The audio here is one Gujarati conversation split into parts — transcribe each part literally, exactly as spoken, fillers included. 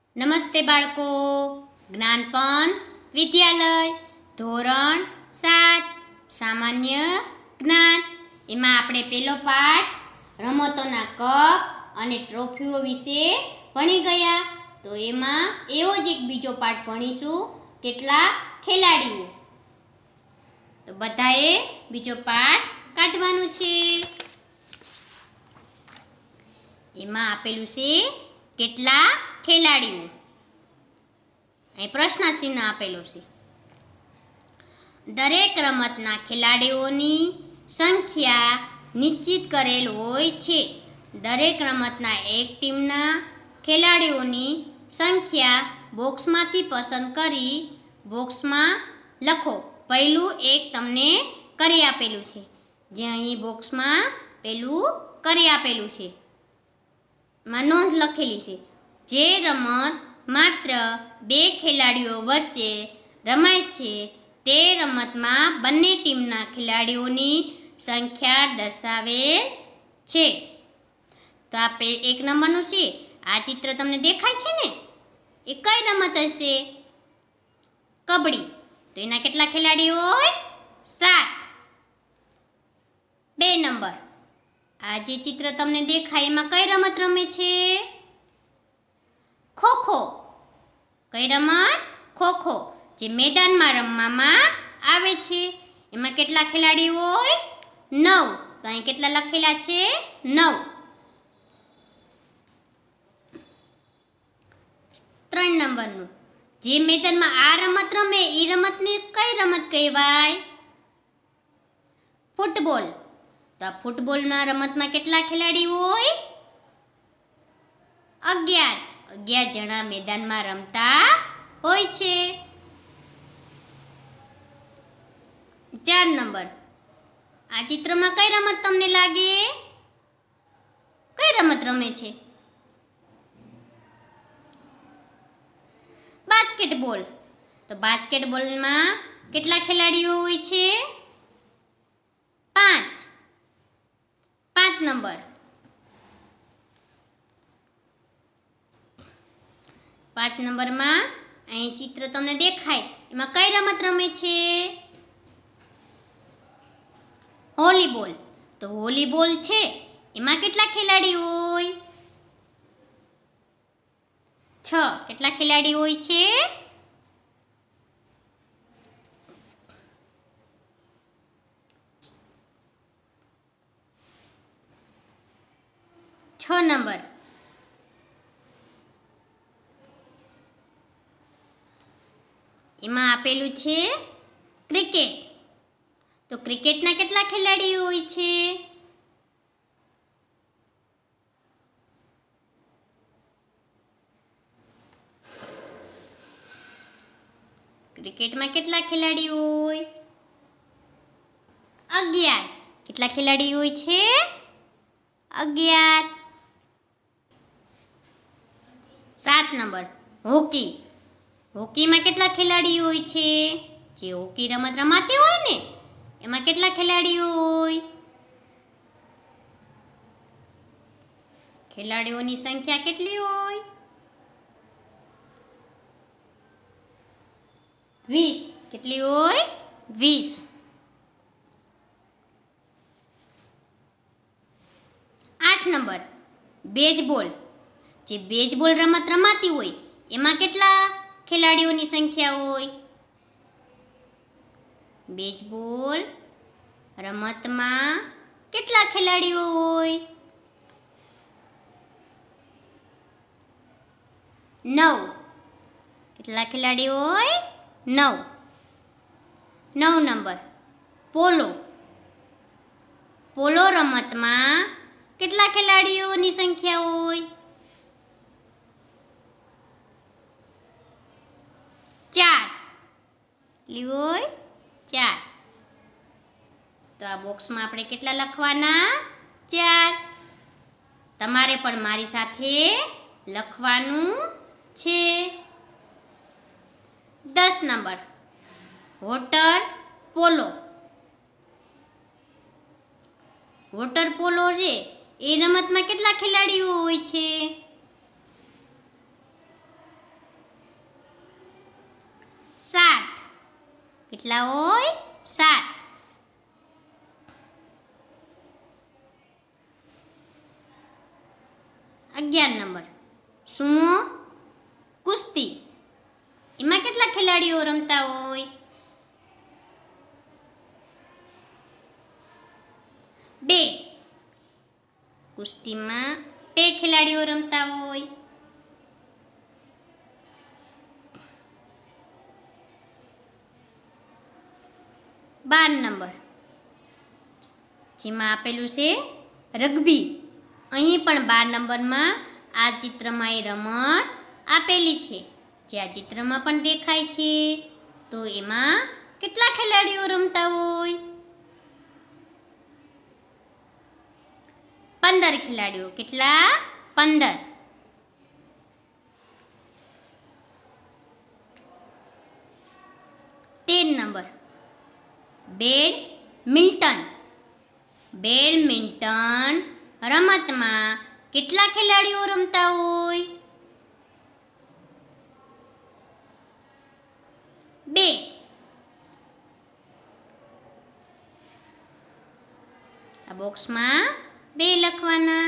નમસ્તે બાળકો, જ્ઞાનપંથ વિદ્યાલય ધોરણ સાત સામાન્ય જ્ઞાન એમાં આપણે પહેલો પાઠ રમતોના કપ અને ટ્રોફીઓ વિશે ભણી ગયા. તો એમાં એવો જ એક બીજો પાઠ ભણીશું, કેટલા ખેલાડીઓ. તો બધાએ બીજો પાઠ કાઢવાનું છે. એમાં આપેલું છે કેટલા ખેલાડીઓ. અહીં પ્રશ્ન ચિહ્ન આપેલું છે. દરેક રમતના ખેલાડીઓની સંખ્યા નિશ્ચિત કરેલ હોય છે. દરેક રમતના એક ટીમના ખેલાડીઓની સંખ્યા બોક્સમાંથી પસંદ કરી બોક્સમાં લખો. પહેલું એક તમને કરી આપેલું છે, જે અહીં બોક્સમાં પેલું કરી આપેલું છે, માં નોંધ લખેલી છે. જે રમત માત્ર બે ખેલાડીઓ વચ્ચે રમાય છે તે રમતમાં બંને ટીમના ખેલાડીઓની સંખ્યા દર્શાવેલ છે. તો આ એક નંબરનું છે. આ ચિત્ર તમને દેખાય છે ને, એ કઈ રમત હશે? કબડ્ડી. તો એના કેટલા ખેલાડીઓ હોય? સાત. બે નંબર, આ જે ચિત્ર તમને દેખાય એમાં કઈ રમત રમે છે? ખોખો. કઈ રમત? ખોખો, જે મેદાનમાં રમવામાં આવે છે. એમાં કેટલા ખેલાડીઓ હોય? નવ. તો અહીં કેટલા લખેલા છે? નવ. ત્રણ નંબરનું, જે મેદાનમાં આ રમત રમે એ રમતને કઈ રમત કહેવાય? ફૂટબોલ. તો આ ફૂટબોલના રમતમાં કેટલા ખેલાડીઓ હોય? અગિયાર. અગિયાર જણા મેદાનમાં રમતા હોય છે. ચાર નંબર, આ ચિત્રમાં કઈ રમત તમને લાગે? કઈ રમત રમે છે? બાસ્કેટબોલ. તો બાસ્કેટબોલમાં કેટલા ખેલાડીઓ હોય છે? પાંચ. પાંચ નંબર, પાંચ નંબરમાં અહીં ચિત્ર તમને દેખાય એમાં કઈ રમત રમે છે? વોલીબોલ. તો વોલીબોલ છે એમાં કેટલા ખેલાડીઓ હોય? છ. કેટલા ખેલાડી હોય છે? છ નંબર, એમાં આપેલું છે ક્રિકેટ. તો ક્રિકેટના કેટલા ખેલાડીઓ હોય છે? ક્રિકેટમાં કેટલા ખેલાડીઓ હોય? અગિયાર. કેટલા ખેલાડીઓ હોય છે? અગિયાર. સાત નંબર, હોકી. હોકીમાં કેટલા ખેલાડીઓ હોય છે? જે હોકી રમત રમાતી હોય ને એમાં કેટલા ખેલાડીઓ હોય? ખેલાડીઓની સંખ્યા કેટલી હોય? વીસ. કેટલી હોય? વીસ. આઠ નંબર, બેઝબોલ. જે બેઝબોલ રમત રમાતી હોય એમાં કેટલા ખેલાડીઓની સંખ્યા હોય? બેઝબોલ રમતમાં કેટલા ખેલાડીઓ હોય? નવ. કેટલા ખેલાડીઓ હોય? નવ. નવ નંબર, પોલો. પોલો રમતમાં કેટલા ખેલાડીઓની સંખ્યા હોય? ચાર. કેટલી હોય? ચાર. તો આ બોક્સમાં આપણે કેટલા લખવાના? ચાર. તમારે પણ મારી સાથે લખવાનું છે. દસ number, water polo. Water polo છે એ રમતમાં કેટલા ખેલાડીઓ હોય છે? કેટલા હોય? સાત. અગિયાર નંબર સુમો કુસ્તી, એમાં કેટલા ખેલાડીઓ રમતા હોય? બે. કુસ્તીમાં બે ખેલાડીઓ રમતા હોય. બાર નંબર જેમાં આપેલું છે રગ્બી, અહીં પણ બાર નંબરમાં આ ચિત્રમાં એ રમત આપેલી છે, જે આ ચિત્રમાં પણ દેખાય છે. તો એમાં કેટલા ખેલાડીઓ રમતા હોય? પંદર ખેલાડીઓ. કેટલા? પંદર. તેર નંબર બેડમિન્ટન. બેડમિન્ટન રમતમાં કેટલા ખેલાડીઓ રમતા હોય? બે. આ બોક્સમાં બે લખવાના.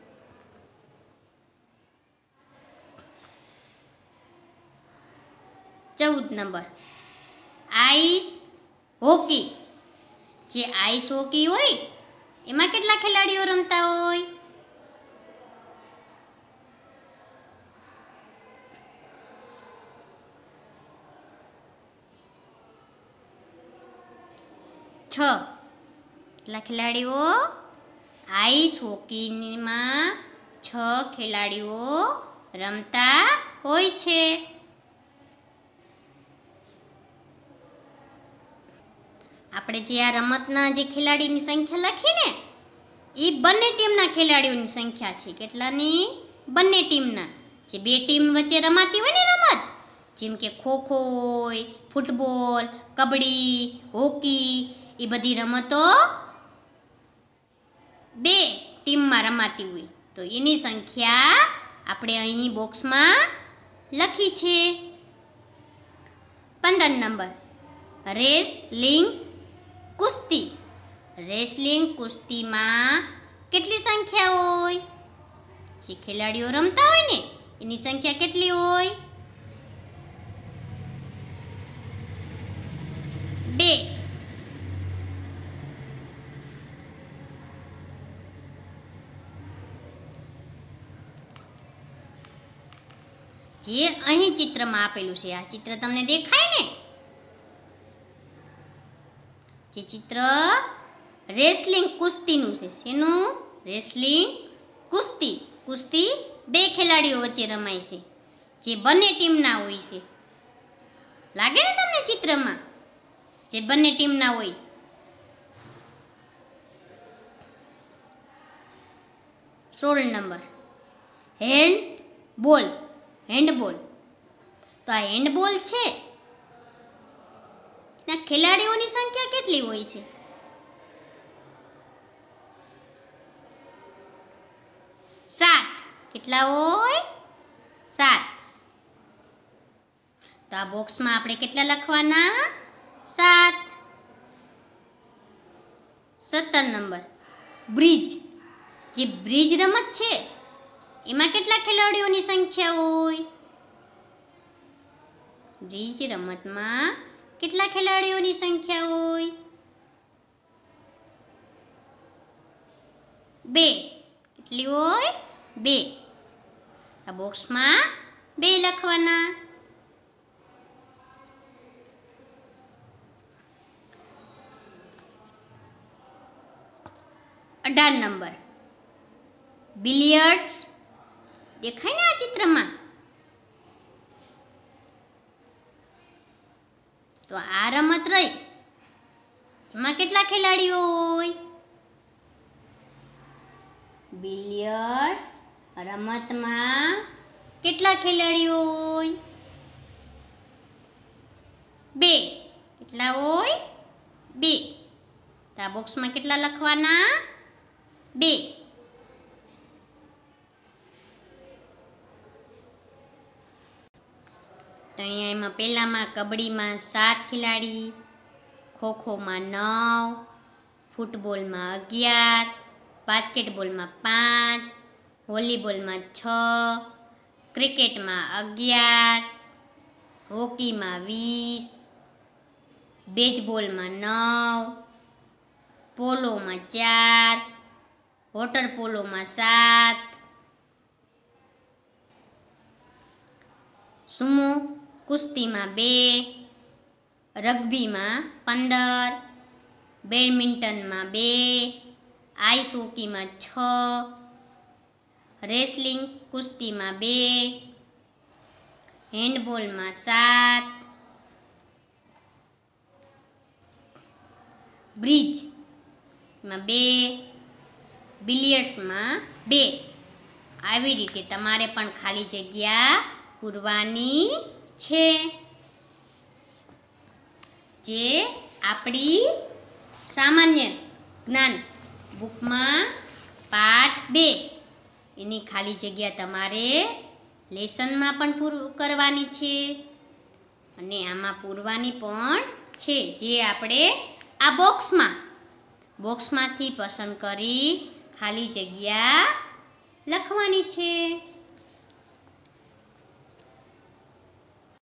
ચૌદ નંબર આઈસ હોકી. જે આઈસ હોકી હોય એમાં કેટલા ખેલાડીઓ રમતા હોય? છ. કેટલા ખેલાડીઓ? આઈસ હોકીમાં છ ખેલાડીઓ રમતા હોય છે. આપણે જે આ રમતના જે ખેલાડીની સંખ્યા લખી ને એ બંને ટીમના ખેલાડીઓની સંખ્યા છે. કેટલાની? બંને ટીમના. જે બે ટીમ વચ્ચે રમાતી હોય ને રમત, જેમ કે ખોખો હોય, ફૂટબોલ, કબડ્ડી, હોકી, એ બધી રમતો બે ટીમમાં રમાતી હોય તો એની સંખ્યા આપણે અહીં બોક્સમાં લખી છે. પંદર નંબર રેસલિંગ કુસ્તી. રેસલિંગ કુસ્તીમાં કેટલી સંખ્યા હોય? જે ખેલાડીઓ રમતા હોય ને એની સંખ્યા કેટલી હોય? બે. જે અહીં ચિત્રમાં આપેલું છે, આ ચિત્ર તમને દેખાય ને, જે ચિત્ર રેસલિંગ કુસ્તીનું છે. શેનું? રેસલિંગ કુસ્તી. કુસ્તી બે ખેલાડીઓ વચ્ચે રમાય છે, જે બંને ટીમના હોય છે. લાગે ને તમને ચિત્રમાં? જે બંને ટીમના હોય. સોળ નંબર હેન્ડબોલ. હેન્ડબોલ. તો આ હેન્ડબોલ છે એના ખેલાડીઓની સંખ્યા કેટલી હોય છે? સાત. કેટલા હોય? સાત. તો આ બોક્સમાં આપણે કેટલા લખવાના? સાત. સત્તર નંબર બ્રિજ. જે બ્રિજ રમત છે એમાં કેટલા ખેલાડીઓની સંખ્યા હોય? બ્રિજ રમતમાં કેટલા ખેલાડીઓની સંખ્યા હોય? બે. કેટલી હોય? બે. આ બોક્સમાં બે લખવાના. અઢાર નંબર બિલિયર્ડ્સ. દેખાય ને આ ચિત્રમાં? તો આ રમત રહી એમાં કેટલા ખેલાડીઓ હોય? બિલિયર્ડ્સ રમતમાં કેટલા ખેલાડીઓ હોય? બે. કેટલા હોય? બે. તો આ બોક્સમાં કેટલા લખવાના? બે. તો અહીંયા એમાં પહેલામાં કબડ્ડીમાં સાત ખેલાડી, ખોખોમાં નવ, ફૂટબોલમાં અગિયાર, બાસ્કેટબોલમાં પાંચ, વોલીબોલમાં છ, ક્રિકેટમાં અગિયાર, હોકીમાં વીસ, બેઝબોલમાં નવ, પોલોમાં ચાર, વોટર પોલોમાં સાત, સુમો કુસ્તીમાં બે, રગ્બીમાં પંદર, બેડમિન્ટનમાં બે, આઈસ હોકીમાં છ, રેસલિંગ કુસ્તીમાં બે, હેન્ડબોલમાં સાત, બ્રિજમાં બે, બિલિયર્ડ્સમાં બે. આવી રીતે તમારે પણ ખાલી જગ્યા પૂરવાની છે. જે આપણી સામાન્ય જ્ઞાન બુકમાં પાઠ બે એની ખાલી જગ્યા તમારે લેસનમાં પણ પૂરું કરવાની છે અને આમાં પૂરવાની પણ છે. જે આપણે આ બોક્સમાં બોક્સમાંથી પસંદ કરી ખાલી જગ્યા લખવાની છે.